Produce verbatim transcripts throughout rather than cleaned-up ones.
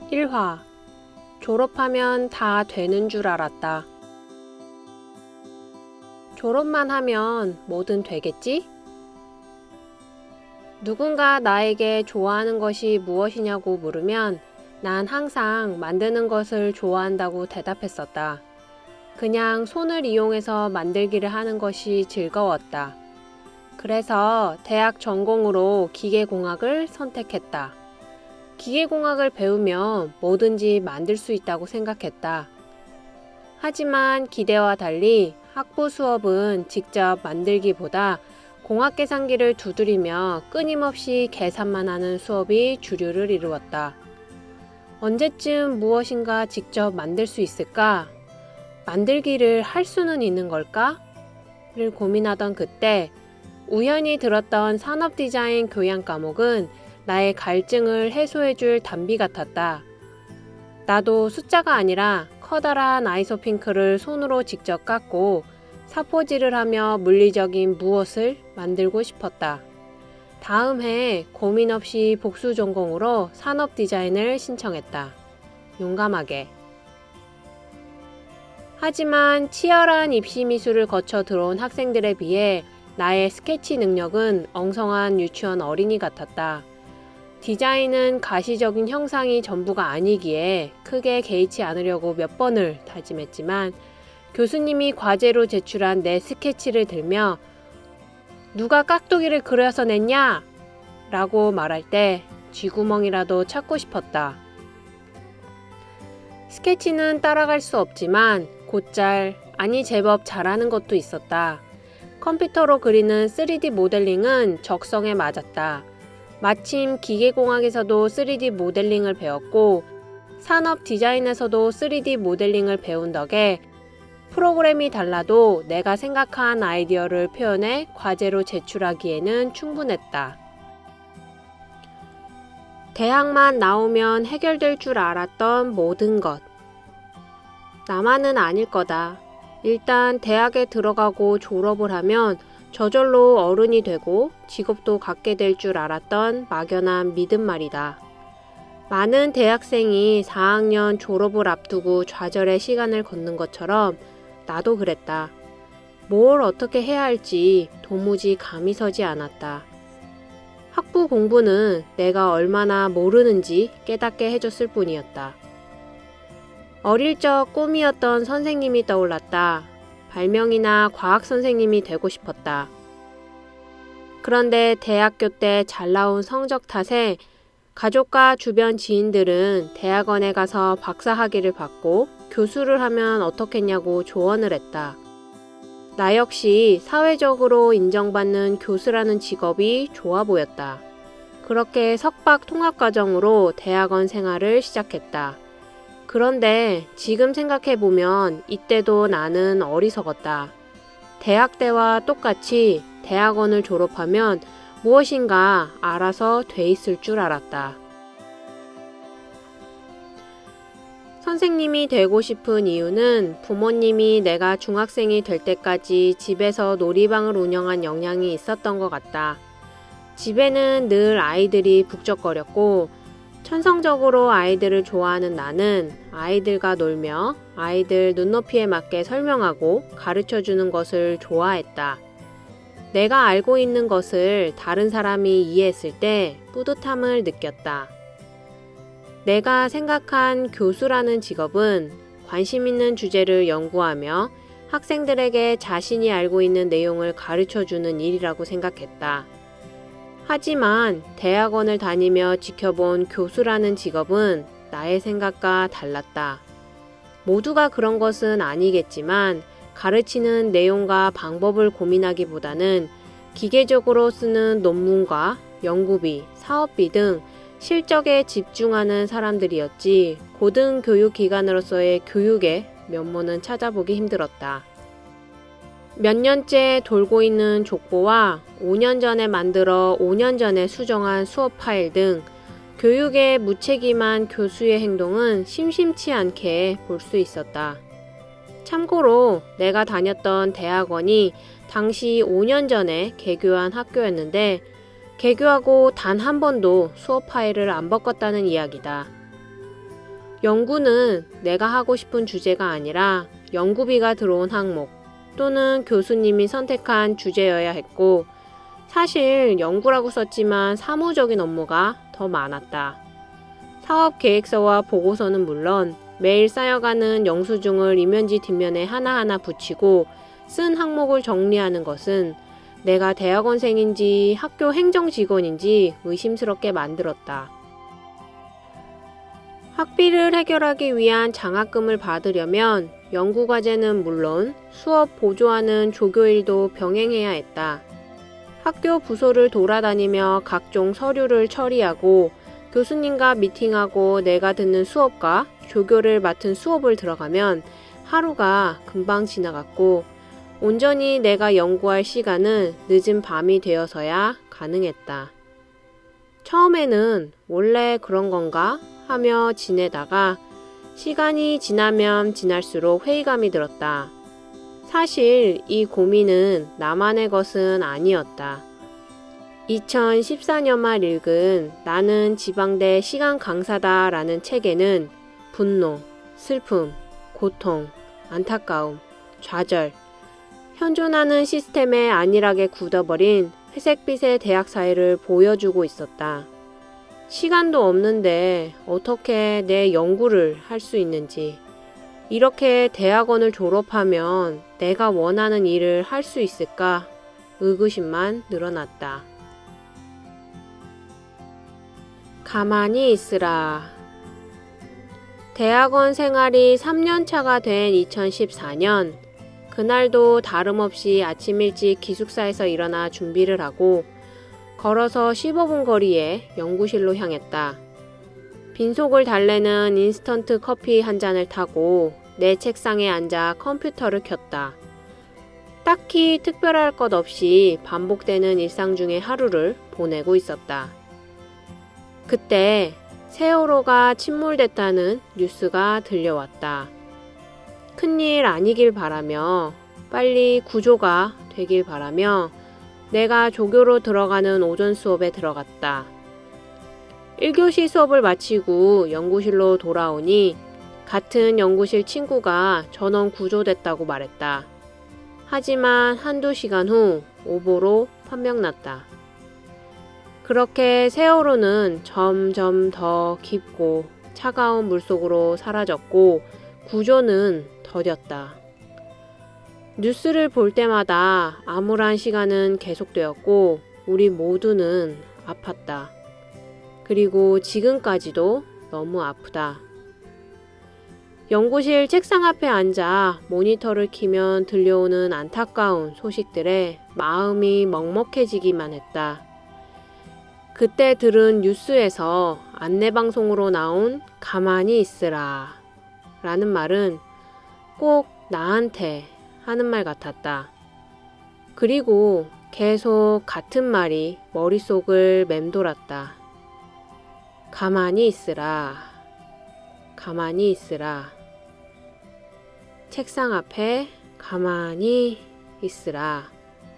일 화 졸업하면 다 되는 줄 알았다. 졸업만 하면 뭐든 되겠지? 누군가 나에게 좋아하는 것이 무엇이냐고 물으면 난 항상 만드는 것을 좋아한다고 대답했었다. 그냥 손을 이용해서 만들기를 하는 것이 즐거웠다. 그래서 대학 전공으로 기계공학을 선택했다. 기계공학을 배우면 뭐든지 만들 수 있다고 생각했다. 하지만 기대와 달리 학부 수업은 직접 만들기보다 공학계산기를 두드리며 끊임없이 계산만 하는 수업이 주류를 이루었다. 언제쯤 무엇인가 직접 만들 수 있을까? 만들기를 할 수는 있는 걸까? 를 고민하던 그때 우연히 들었던 산업디자인 교양 과목은 나의 갈증을 해소해줄 단비 같았다. 나도 숫자가 아니라 커다란 아이소핑크를 손으로 직접 깎고 사포질을 하며 물리적인 무엇을 만들고 싶었다. 다음 해 고민 없이 복수 전공으로 산업디자인을 신청했다. 용감하게. 하지만 치열한 입시 미술을 거쳐 들어온 학생들에 비해 나의 스케치 능력은 엉성한 유치원 어린이 같았다. 디자인은 가시적인 형상이 전부가 아니기에 크게 개의치 않으려고 몇 번을 다짐했지만 교수님이 과제로 제출한 내 스케치를 들며 누가 깍두기를 그려서 냈냐? 라고 말할 때 쥐구멍이라도 찾고 싶었다. 스케치는 따라갈 수 없지만 곧잘, 아니 제법 잘하는 것도 있었다. 컴퓨터로 그리는 쓰리디 모델링은 적성에 맞았다. 마침 기계공학에서도 쓰리디 모델링을 배웠고 산업 디자인에서도 쓰리디 모델링을 배운 덕에 프로그램이 달라도 내가 생각한 아이디어를 표현해 과제로 제출하기에는 충분했다. 대학만 나오면 해결될 줄 알았던 모든 것. 나만은 아닐 거다. 일단 대학에 들어가고 졸업을 하면 저절로 어른이 되고 직업도 갖게 될 줄 알았던 막연한 믿음 말이다. 많은 대학생이 사 학년 졸업을 앞두고 좌절의 시간을 걷는 것처럼 나도 그랬다. 뭘 어떻게 해야 할지 도무지 감이 서지 않았다. 학부 공부는 내가 얼마나 모르는지 깨닫게 해줬을 뿐이었다. 어릴 적 꿈이었던 선생님이 떠올랐다. 발명이나 과학 선생님이 되고 싶었다. 그런데 대학교 때 잘 나온 성적 탓에 가족과 주변 지인들은 대학원에 가서 박사학위를 받고 교수를 하면 어떻겠냐고 조언을 했다. 나 역시 사회적으로 인정받는 교수라는 직업이 좋아 보였다. 그렇게 석박 통합과정으로 대학원 생활을 시작했다. 그런데 지금 생각해보면 이때도 나는 어리석었다. 대학 때와 똑같이 대학원을 졸업하면 무엇인가 알아서 돼 있을 줄 알았다. 선생님이 되고 싶은 이유는 부모님이 내가 중학생이 될 때까지 집에서 놀이방을 운영한 영향이 있었던 것 같다. 집에는 늘 아이들이 북적거렸고 천성적으로 아이들을 좋아하는 나는 아이들과 놀며 아이들 눈높이에 맞게 설명하고 가르쳐주는 것을 좋아했다. 내가 알고 있는 것을 다른 사람이 이해했을 때 뿌듯함을 느꼈다. 내가 생각한 교수라는 직업은 관심 있는 주제를 연구하며 학생들에게 자신이 알고 있는 내용을 가르쳐주는 일이라고 생각했다. 하지만 대학원을 다니며 지켜본 교수라는 직업은 나의 생각과 달랐다. 모두가 그런 것은 아니겠지만 가르치는 내용과 방법을 고민하기보다는 기계적으로 쓰는 논문과 연구비, 사업비 등 실적에 집중하는 사람들이었지 고등교육기관으로서의 교육의 면모는 찾아보기 힘들었다. 몇 년째 돌고 있는 족보와 오 년 전에 만들어 오 년 전에 수정한 수업 파일 등 교육에 무책임한 교수의 행동은 심심치 않게 볼 수 있었다. 참고로 내가 다녔던 대학원이 당시 오 년 전에 개교한 학교였는데 개교하고 단 한 번도 수업 파일을 안 바꿨다는 이야기다. 연구는 내가 하고 싶은 주제가 아니라 연구비가 들어온 항목 또는 교수님이 선택한 주제여야 했고, 사실 연구라고 썼지만 사무적인 업무가 더 많았다. 사업 계획서와 보고서는 물론 매일 쌓여가는 영수증을 이면지 뒷면에 하나하나 붙이고 쓴 항목을 정리하는 것은 내가 대학원생인지 학교 행정직원인지 의심스럽게 만들었다. 학비를 해결하기 위한 장학금을 받으려면 연구과제는 물론 수업 보조하는 조교일도 병행해야 했다. 학교 부서를 돌아다니며 각종 서류를 처리하고 교수님과 미팅하고 내가 듣는 수업과 조교를 맡은 수업을 들어가면 하루가 금방 지나갔고, 온전히 내가 연구할 시간은 늦은 밤이 되어서야 가능했다. 처음에는 원래 그런 건가 하며 지내다가 시간이 지나면 지날수록 회의감이 들었다. 사실 이 고민은 나만의 것은 아니었다. 이천십사 년 말 읽은 나는 지방대 시간 강사다 라는 책에는 분노, 슬픔, 고통, 안타까움, 좌절, 현존하는 시스템에 안일하게 굳어버린 회색빛의 대학 사회를 보여주고 있었다. 시간도 없는데 어떻게 내 연구를 할 수 있는지, 이렇게 대학원을 졸업하면 내가 원하는 일을 할 수 있을까 의구심만 늘어났다. 가만히 있으라. 대학원 생활이 삼 년 차가 된 이천십사 년, 그날도 다름없이 아침 일찍 기숙사에서 일어나 준비를 하고 걸어서 십오 분 거리에 연구실로 향했다. 빈속을 달래는 인스턴트 커피 한 잔을 타고 내 책상에 앉아 컴퓨터를 켰다. 딱히 특별할 것 없이 반복되는 일상 중의 하루를 보내고 있었다. 그때 세월호가 침몰됐다는 뉴스가 들려왔다. 큰일 아니길 바라며, 빨리 구조가 되길 바라며 내가 조교로 들어가는 오전 수업에 들어갔다. 일 교시 수업을 마치고 연구실로 돌아오니 같은 연구실 친구가 전원 구조됐다고 말했다. 하지만 한두 시간 후 오보로 판명났다. 그렇게 세월호는 점점 더 깊고 차가운 물속으로 사라졌고 구조는 더뎠다. 뉴스를 볼 때마다 암울한 시간은 계속되었고 우리 모두는 아팠다. 그리고 지금까지도 너무 아프다. 연구실 책상 앞에 앉아 모니터를 켜면 들려오는 안타까운 소식들에 마음이 먹먹해지기만 했다. 그때 들은 뉴스에서 안내방송으로 나온 가만히 있으라 라는 말은 꼭 나한테 하는 말 같았다. 그리고 계속 같은 말이 머릿속을 맴돌았다. 가만히 있으라. 가만히 있으라. 책상 앞에 가만히 있으라.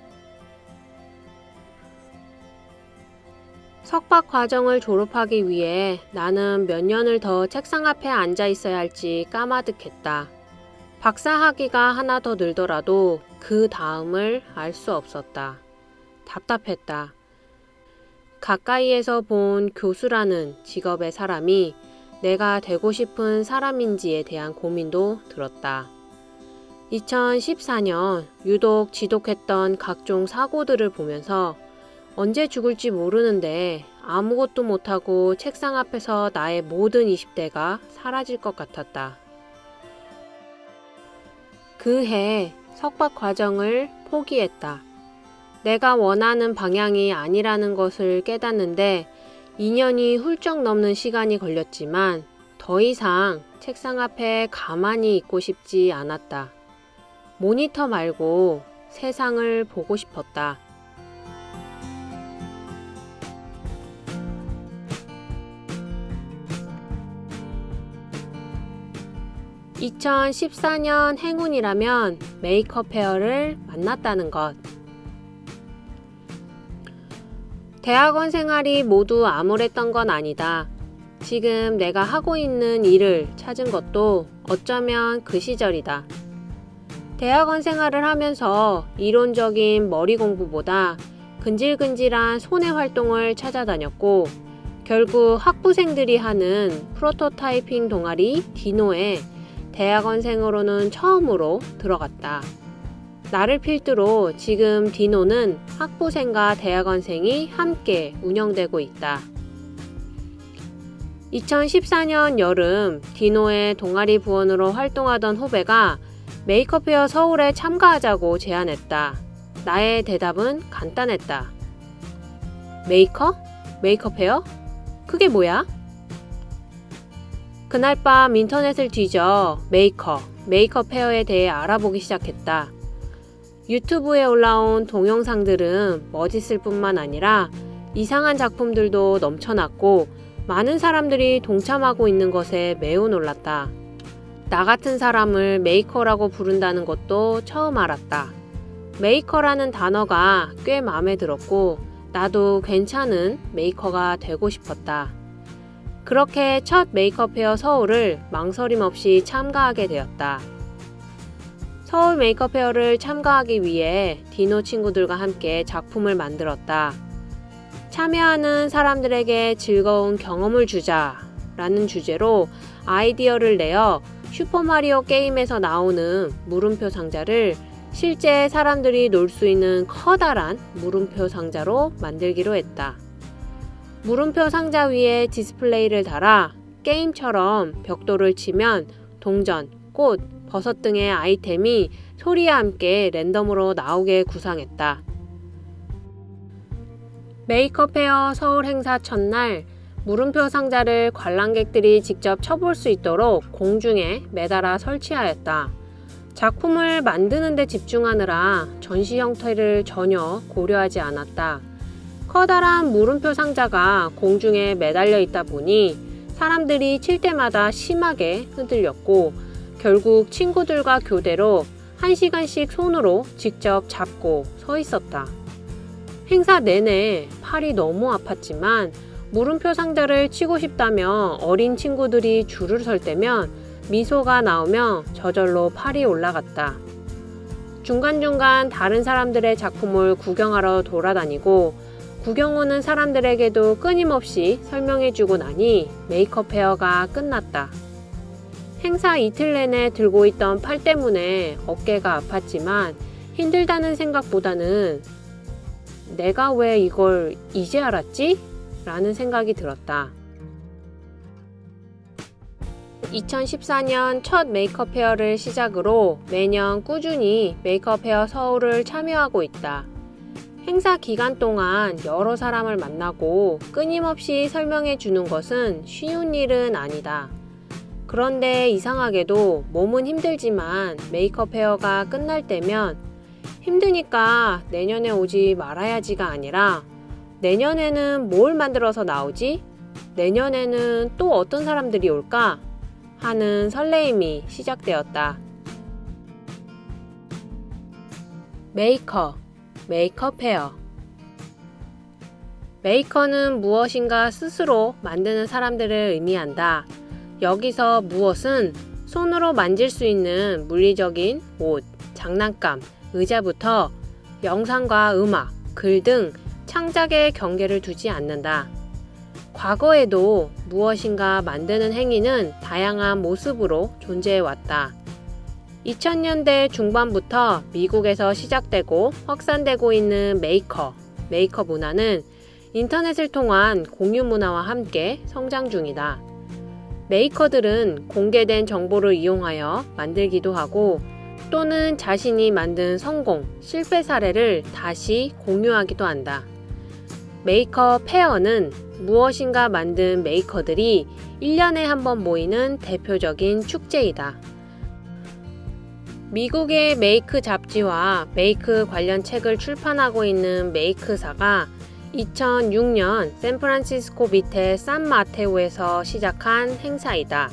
석박 과정을 졸업하기 위해 나는 몇 년을 더 책상 앞에 앉아 있어야 할지 까마득했다. 박사 학위가 하나 더 늘더라도 그 다음을 알 수 없었다. 답답했다. 가까이에서 본 교수라는 직업의 사람이 내가 되고 싶은 사람인지에 대한 고민도 들었다. 이천십사 년 유독 지독했던 각종 사고들을 보면서 언제 죽을지 모르는데 아무것도 못하고 책상 앞에서 나의 모든 이십 대가 사라질 것 같았다. 그 해 석박 과정을 포기했다. 내가 원하는 방향이 아니라는 것을 깨닫는데 이 년이 훌쩍 넘는 시간이 걸렸지만 더 이상 책상 앞에 가만히 있고 싶지 않았다. 모니터 말고 세상을 보고 싶었다. 이천십사 년 행운이라면 메이크업 페어를 만났다는 것. 대학원 생활이 모두 암울했던 건 아니다. 지금 내가 하고 있는 일을 찾은 것도 어쩌면 그 시절이다. 대학원 생활을 하면서 이론적인 머리 공부보다 근질근질한 손의 활동을 찾아다녔고 결국 학부생들이 하는 프로토타이핑 동아리 디노에 대학원생으로는 처음으로 들어갔다. 나를 필두로 지금 디노는 학부생과 대학원생이 함께 운영되고 있다. 이천십사 년 여름 디노의 동아리 부원으로 활동하던 후배가 메이크업 페어 서울에 참가하자고 제안했다. 나의 대답은 간단했다. 메이커? 메이크업 페어? 그게 뭐야? 그날 밤 인터넷을 뒤져 메이커, 메이크업 페어에 대해 알아보기 시작했다. 유튜브에 올라온 동영상들은 멋있을 뿐만 아니라 이상한 작품들도 넘쳐났고 많은 사람들이 동참하고 있는 것에 매우 놀랐다. 나 같은 사람을 메이커라고 부른다는 것도 처음 알았다. 메이커라는 단어가 꽤 마음에 들었고 나도 괜찮은 메이커가 되고 싶었다. 그렇게 첫 메이크업 페어 서울을 망설임 없이 참가하게 되었다. 서울 메이크업 페어를 참가하기 위해 디노 친구들과 함께 작품을 만들었다. 참여하는 사람들에게 즐거운 경험을 주자 라는 주제로 아이디어를 내어 슈퍼마리오 게임에서 나오는 물음표 상자를 실제 사람들이 놀 수 있는 커다란 물음표 상자로 만들기로 했다. 물음표 상자 위에 디스플레이를 달아 게임처럼 벽돌을 치면 동전, 꽃, 버섯 등의 아이템이 소리와 함께 랜덤으로 나오게 구상했다. 메이크업 페어 서울 행사 첫날 물음표 상자를 관람객들이 직접 쳐볼 수 있도록 공중에 매달아 설치하였다. 작품을 만드는 데 집중하느라 전시 형태를 전혀 고려하지 않았다. 커다란 물음표 상자가 공중에 매달려 있다 보니 사람들이 칠 때마다 심하게 흔들렸고 결국 친구들과 교대로 한 시간씩 손으로 직접 잡고 서 있었다. 행사 내내 팔이 너무 아팠지만 물음표 상자를 치고 싶다며 어린 친구들이 줄을 설 때면 미소가 나오며 저절로 팔이 올라갔다. 중간중간 다른 사람들의 작품을 구경하러 돌아다니고 구경 오는 사람들에게도 끊임없이 설명해주고 나니 메이크업 페어가 끝났다. 행사 이틀 내내 들고 있던 팔 때문에 어깨가 아팠지만 힘들다는 생각보다는 내가 왜 이걸 이제 알았지? 라는 생각이 들었다. 이천십사 년 첫 메이크업 페어를 시작으로 매년 꾸준히 메이크업 페어 서울을 참여하고 있다. 행사 기간 동안 여러 사람을 만나고 끊임없이 설명해 주는 것은 쉬운 일은 아니다. 그런데 이상하게도 몸은 힘들지만 메이크업 페어가 끝날 때면 힘드니까 내년에 오지 말아야지가 아니라 내년에는 뭘 만들어서 나오지? 내년에는 또 어떤 사람들이 올까? 하는 설레임이 시작되었다. 메이커, 메이크업 페어. 메이커는 무엇인가 스스로 만드는 사람들을 의미한다. 여기서 무엇은 손으로 만질 수 있는 물리적인 옷, 장난감, 의자부터 영상과 음악, 글 등 창작의 경계를 두지 않는다. 과거에도 무엇인가 만드는 행위는 다양한 모습으로 존재해왔다. 이천 년대 중반부터 미국에서 시작되고 확산되고 있는 메이커, 메이커 문화는 인터넷을 통한 공유 문화와 함께 성장 중이다. 메이커들은 공개된 정보를 이용하여 만들기도 하고 또는 자신이 만든 성공, 실패 사례를 다시 공유하기도 한다. 메이커 페어는 무엇인가 만든 메이커들이 일 년에 한 번 모이는 대표적인 축제이다. 미국의 메이크 잡지와 메이크 관련 책을 출판하고 있는 메이크사가 이천육 년 샌프란시스코 밑의 산마테오에서 시작한 행사이다.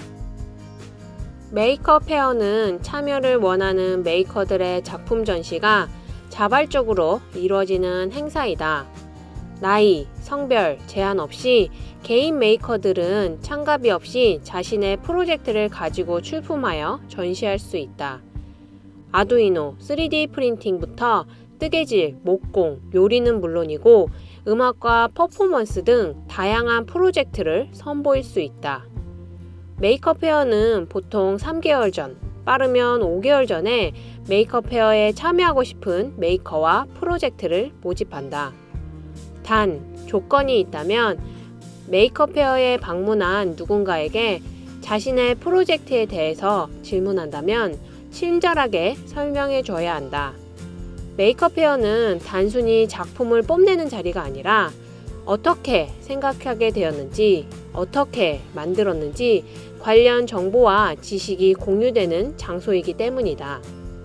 메이크업 페어는 참여를 원하는 메이커들의 작품 전시가 자발적으로 이루어지는 행사이다. 나이, 성별 제한 없이 개인 메이커들은 참가비 없이 자신의 프로젝트를 가지고 출품하여 전시할 수 있다. 아두이노, 쓰리디 프린팅부터 뜨개질, 목공, 요리는 물론이고 음악과 퍼포먼스 등 다양한 프로젝트를 선보일 수 있다. 메이크업 페어는 보통 삼 개월 전, 빠르면 오 개월 전에 메이크업 페어에 참여하고 싶은 메이커와 프로젝트를 모집한다. 단, 조건이 있다면 메이크업 페어에 방문한 누군가에게 자신의 프로젝트에 대해서 질문한다면 친절하게 설명해 줘야 한다. 메이크업 페어는 단순히 작품을 뽐내는 자리가 아니라 어떻게 생각하게 되었는지, 어떻게 만들었는지 관련 정보와 지식이 공유되는 장소이기 때문이다.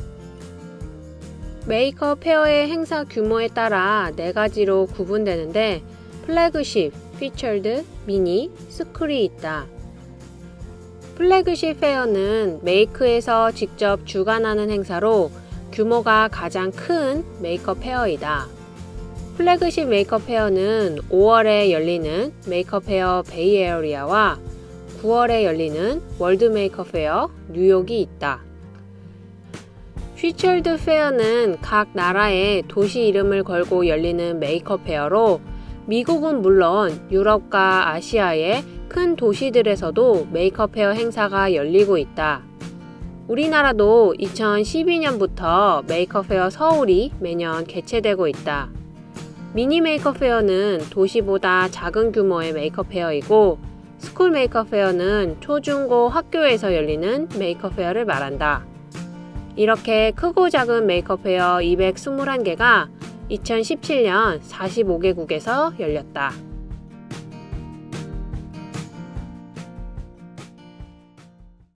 메이크업 페어의 행사 규모에 따라 네 가지로 구분되는데 플래그십, 피처드, 미니, 스쿨이 있다. 플래그십 페어는 메이크에서 직접 주관하는 행사로 규모가 가장 큰 메이크업 페어이다. 플래그십 메이크업 페어는 오월에 열리는 메이크업 페어 베이에어리아와 구월에 열리는 월드 메이크업 페어 뉴욕이 있다. 피처드 페어는 각 나라의 도시 이름을 걸고 열리는 메이크업 페어로 미국은 물론 유럽과 아시아의 큰 도시들에서도 메이크업 페어 행사가 열리고 있다. 우리나라도 이천십이 년부터 메이크업 페어 서울이 매년 개최되고 있다. 미니 메이크업 페어는 도시보다 작은 규모의 메이크업 페어이고 스쿨 메이크업 페어는 초중고 학교에서 열리는 메이크업 페어를 말한다. 이렇게 크고 작은 메이크업 페어 이백이십일 개가 이천십칠 년 사십오 개국에서 열렸다.